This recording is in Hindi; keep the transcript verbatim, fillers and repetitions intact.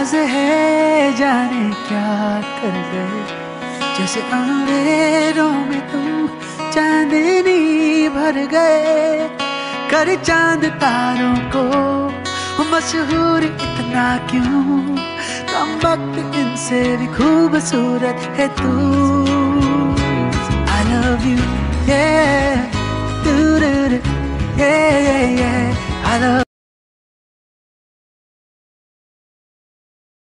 राज है जाने क्या कर गए, जैसे अंधेरों में तुम चांदनी भर गए। कर चांद तारों को मशहूर इतना क्यों, कम वक्त इनसे भी खूबसूरत है तू। I love you, yeah, do do do, yeah yeah yeah, I love